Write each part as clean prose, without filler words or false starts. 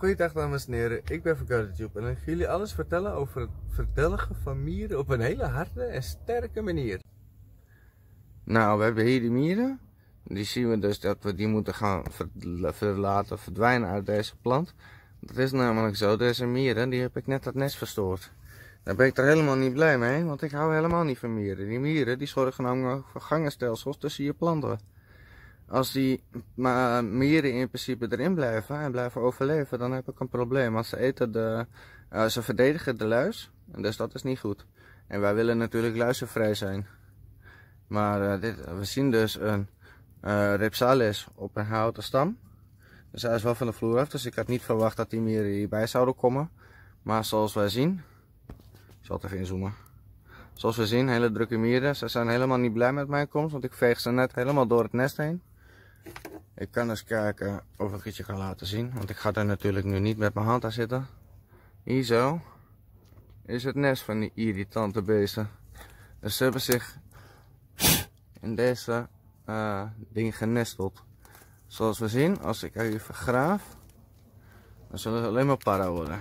Goeiedag dames en heren, ik ben van GardenTube en ik ga jullie alles vertellen over het verdelgen van mieren op een hele harde en sterke manier. Nou, we hebben hier die mieren. Die zien we dus dat we die moeten gaan laten verdwijnen uit deze plant. Dat is namelijk zo, deze mieren, die heb ik net het nest verstoord. Daar ben ik er helemaal niet blij mee, want ik hou helemaal niet van mieren. Die mieren die zorgen namelijk voor gangenstelsels tussen je planten. Als die mieren in principe erin blijven en blijven overleven, dan heb ik een probleem. Want ze verdedigen de luis, en dus dat is niet goed. En wij willen natuurlijk luizenvrij zijn. Maar we zien dus een Rhipsalis op een houten stam. Dus hij is wel van de vloer af, dus ik had niet verwacht dat die mieren hierbij zouden komen. Maar zoals wij zien, ik zal het even inzoomen. Zoals we zien, hele drukke mieren. Ze zijn helemaal niet blij met mijn komst, want ik veeg ze net helemaal door het nest heen. Ik kan eens kijken of ik het je kan laten zien, want ik ga daar natuurlijk nu niet met mijn hand aan zitten. Hier zo is het nest van die irritante beesten. Dus ze hebben zich in deze ding genesteld. Zoals we zien, als ik even graaf, dan zullen ze alleen maar para worden.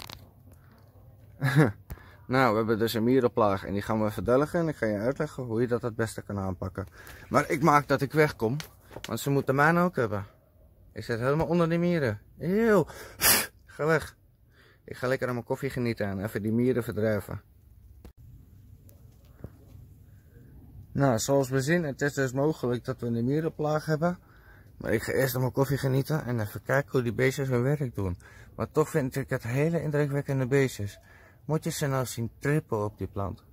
Nou, we hebben dus een mierenplaag en die gaan we verdelgen en ik ga je uitleggen hoe je dat het beste kan aanpakken. Maar ik maak dat ik wegkom, want ze moeten mij ook hebben. Ik zit helemaal onder die mieren. Eeuw, ga weg. Ik ga lekker aan mijn koffie genieten en even die mieren verdrijven. Nou, zoals we zien, het is dus mogelijk dat we een mierenplaag hebben. Maar ik ga eerst aan mijn koffie genieten en even kijken hoe die beestjes hun werk doen. Maar toch vind ik het hele indrukwekkende beestjes. Moet je ze nou zien trippen op die plant.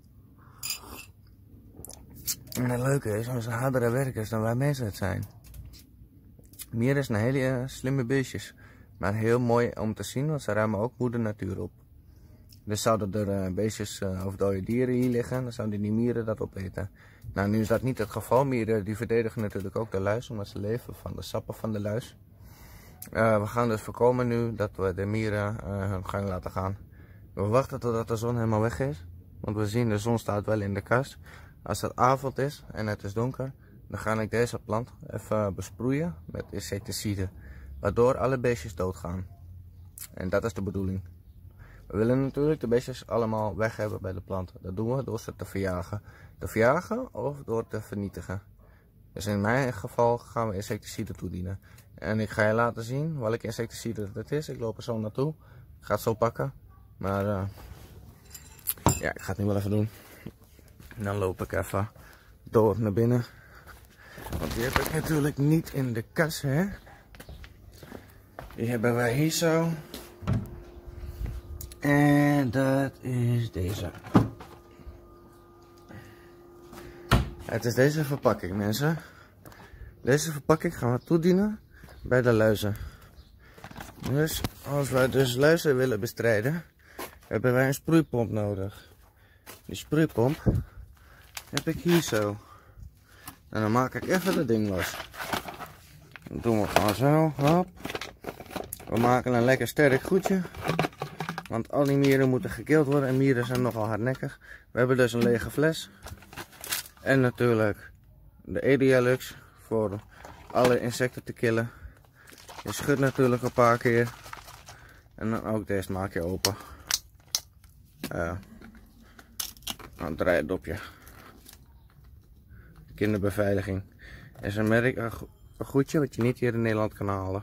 En het leuke is, onze hardere werkers dan wij mensen het zijn. Mieren zijn hele slimme beestjes. Maar heel mooi om te zien, want ze ruimen ook moeder natuur op. Dus zouden er beestjes of dode dieren hier liggen, dan zouden die mieren dat opeten. Nou, nu is dat niet het geval. Mieren die verdedigen natuurlijk ook de luis, omdat ze leven van de sappen van de luis. We gaan dus voorkomen nu dat we de mieren hun gang laten gaan. We wachten totdat de zon helemaal weg is, want we zien de zon staat wel in de kast. Als het avond is en het is donker, dan ga ik deze plant even besproeien met insecticiden, waardoor alle beestjes doodgaan. En dat is de bedoeling. We willen natuurlijk de beestjes allemaal weg hebben bij de plant. Dat doen we door ze te verjagen. Te verjagen of door te vernietigen. Dus in mijn geval gaan we insecticiden toedienen. En ik ga je laten zien welke insecticide het is. Ik loop er zo naartoe. Ik ga het zo pakken. Maar ja, ik ga het nu wel even doen. En dan loop ik even door naar binnen. Want die heb ik natuurlijk niet in de kas, hè. Die hebben wij hier zo. En dat is deze. Het is deze verpakking, mensen. Deze verpakking gaan we toedienen bij de luizen. Dus als wij dus luizen willen bestrijden, hebben wij een sproeipomp nodig. Die sproeipomp heb ik hier zo. En dan maak ik even dat ding los. Dat doen we gewoon zo. Hop. We maken een lekker sterk goedje. Want al die mieren moeten gekild worden en mieren zijn nogal hardnekkig. We hebben dus een lege fles. En natuurlijk de Edialux voor alle insecten te killen. Je schudt natuurlijk een paar keer. En dan ook deze maak je open. Dan draai je het dopje. Kinderbeveiliging. Is een merk, een goedje wat je niet hier in Nederland kan halen.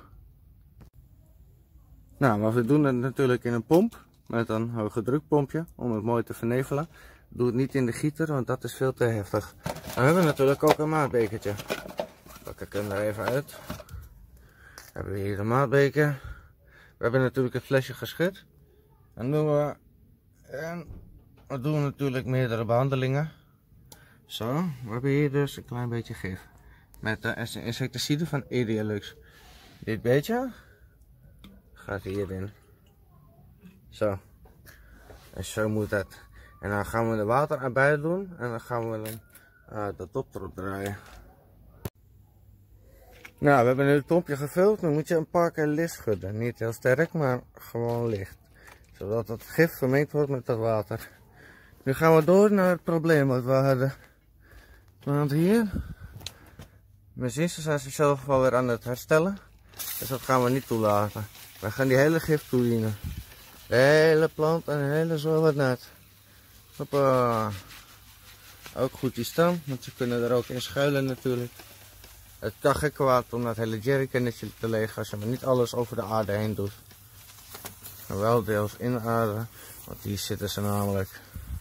Nou, maar we doen het natuurlijk in een pomp. Met een hoge drukpompje om het mooi te vernevelen. Doe het niet in de gieter, want dat is veel te heftig. Dan hebben we natuurlijk ook een maatbekertje. Pak ik hem er even uit. Dan hebben we hier de maatbeker. We hebben natuurlijk het flesje geschud. En we doen natuurlijk meerdere behandelingen. Zo, we hebben hier dus een klein beetje gif. Met de insecticide van Edialux. Dit beetje gaat hierin. Zo. En zo moet dat. En dan gaan we er water erbij doen. En dan gaan we de top erop draaien. Nou, we hebben nu het pompje gevuld. Dan moet je een paar keer licht schudden. Niet heel sterk, maar gewoon licht. Zodat het gif vermengd wordt met dat water. Nu gaan we door naar het probleem wat we hadden. Want hier, we zien ze zijn zichzelf wel weer aan het herstellen. Dus dat gaan we niet toelaten. We gaan die hele gif toedienen. De hele plant en de hele soil wordt nat. Hoppa. Ook goed die stam, want ze kunnen er ook in schuilen natuurlijk. Het kan geen kwaad om dat hele jerrycannetje te legen als je maar niet alles over de aarde heen doet. Maar wel deels in de aarde, want hier zitten ze namelijk.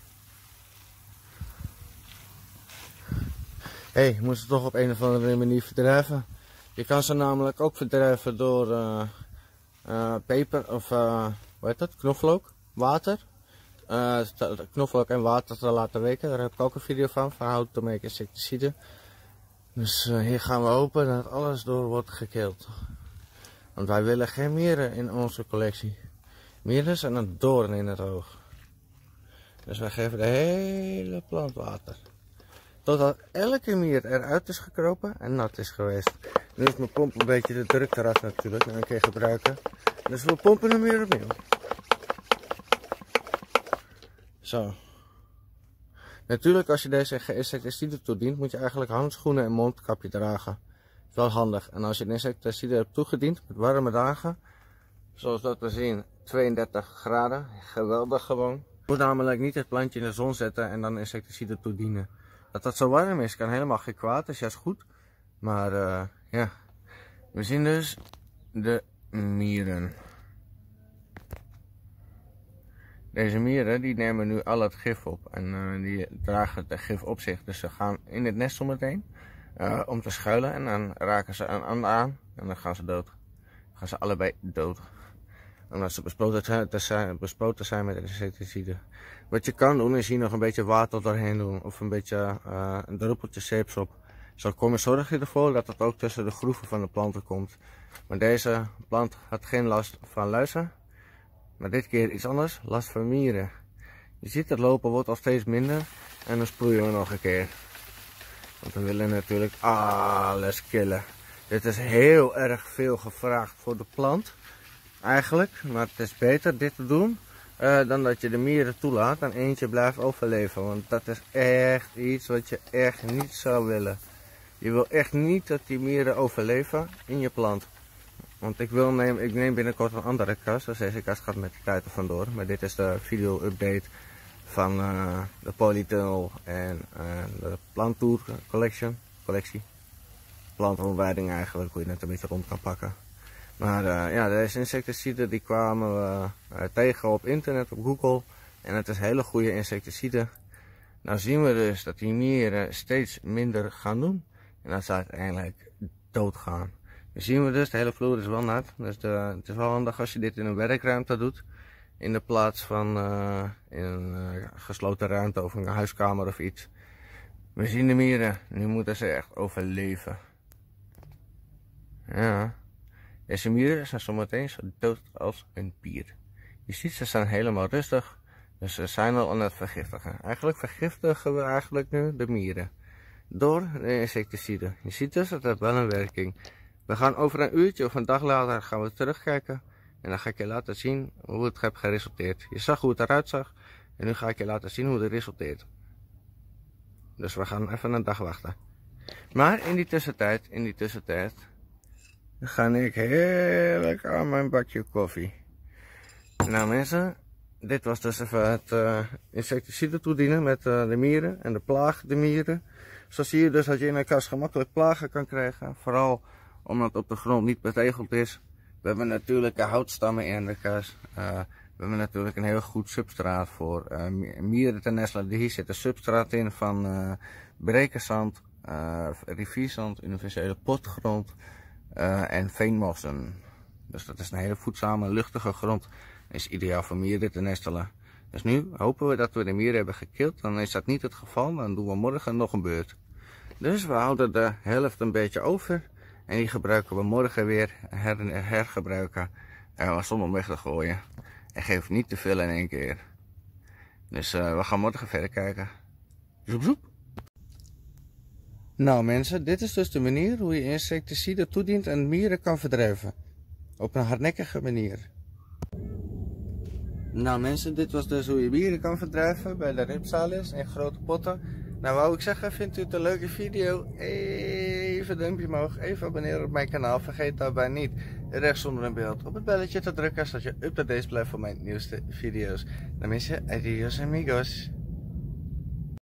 Je moet ze toch op een of andere manier verdrijven. Je kan ze namelijk ook verdrijven door peper of hoe heet dat? Knoflook, water. Knoflook en water te laten weken. Daar heb ik ook een video van How to Make Insecticide. Dus hier gaan we hopen dat alles door wordt gekeeld. Want wij willen geen mieren in onze collectie. Mieren zijn een doorn in het oog. Dus wij geven de hele plant water. Totdat elke mier eruit is gekropen en nat is geweest. Nu is mijn pomp een beetje de druk eraf natuurlijk, na een keer gebruiken. Dus we pompen hem weer opnieuw. Zo. Natuurlijk, als je deze insecticide toedient, moet je eigenlijk handschoenen en mondkapje dragen. Dat is wel handig. En als je de insecticide hebt toegediend met warme dagen, zoals dat we zien, 32 graden, geweldig gewoon. Je moet namelijk niet het plantje in de zon zetten en dan insecticide toedienen. Dat dat zo warm is, kan helemaal geen kwaad, is juist goed. Maar ja, we zien dus de mieren. Deze mieren die nemen nu al het gif op en die dragen het gif op zich. Dus ze gaan in het nest zometeen om te schuilen en dan raken ze een ander aan en dan gaan ze dood. Dan gaan ze allebei dood. Omdat ze bespoten zijn met insecticide. Wat je kan doen is hier nog een beetje water doorheen doen of een beetje een druppeltje zeepsop. Zo zorg je ervoor dat het ook tussen de groeven van de planten komt. Maar deze plant had geen last van luizen. Maar dit keer iets anders, last van mieren. Je ziet het lopen wordt al steeds minder en dan sproeien we nog een keer. Want we willen natuurlijk alles killen. Dit is heel erg veel gevraagd voor de plant. Eigenlijk, maar het is beter dit te doen dan dat je de mieren toelaat en eentje blijft overleven. Want dat is echt iets wat je echt niet zou willen. Je wil echt niet dat die mieren overleven in je plant. Want ik neem binnenkort een andere kast, dus deze kast gaat met de tijd er vandoor. Maar dit is de video update van de Polytunnel en de Plantour collectie. Plantrondleiding eigenlijk, hoe je het een beetje rond kan pakken. Maar ja, deze insecticide die kwamen we tegen op internet, op Google. En het is hele goede insecticide. Nou zien we dus dat die mieren steeds minder gaan doen. En dat ze uiteindelijk doodgaan. Dan zien we dus, de hele vloer is wel nat. Dus het is wel handig als je dit in een werkruimte doet. In de plaats van in een gesloten ruimte of een huiskamer of iets. We zien de mieren, nu moeten ze echt overleven. Ja. Deze mieren zijn zometeen zo dood als een pier. Je ziet, ze zijn helemaal rustig. Dus ze zijn al aan het vergiftigen. Eigenlijk vergiftigen we eigenlijk nu de mieren. Door de insecticide. Je ziet dus, dat heeft wel een werking. We gaan over een uurtje of een dag later gaan we terugkijken. En dan ga ik je laten zien hoe het heeft geresulteerd. Je zag hoe het eruit zag. En nu ga ik je laten zien hoe het resulteert. Dus we gaan even een dag wachten. Maar in die tussentijd ga ik heerlijk aan mijn bakje koffie. Nou mensen, dit was dus even het insecticide toedienen met de mieren en de plaag de mieren. Zo zie je dus dat je in een kast gemakkelijk plagen kan krijgen. Vooral omdat het op de grond niet betegeld is. We hebben natuurlijke houtstammen in de kast. We hebben natuurlijk een heel goed substraat voor mieren te nestelen. Hier zit een substraat in van brekerzand, rivierzand, universele potgrond en veenmossen. Dus dat is een hele voedzame, luchtige grond. Is ideaal voor mieren te nestelen. Dus nu hopen we dat we de mieren hebben gekild. Dan is dat niet het geval. Dan doen we morgen nog een beurt. Dus we houden de helft een beetje over. En die gebruiken we morgen weer hergebruiken. Zonder weg te gooien. En geef niet te veel in één keer. Dus we gaan morgen verder kijken. Zoep zoep. Nou mensen, dit is dus de manier hoe je insecticide toedient en mieren kan verdrijven. Op een hardnekkige manier. Nou mensen, dit was dus hoe je mieren kan verdrijven bij de Ripsalis in grote potten. Nou wou ik zeggen, vindt u het een leuke video? Even een duimpje omhoog, even abonneren op mijn kanaal. Vergeet daarbij niet rechts onder een beeld op het belletje te drukken, zodat je up-to-date blijft voor mijn nieuwste video's. Dan mis je adios amigos.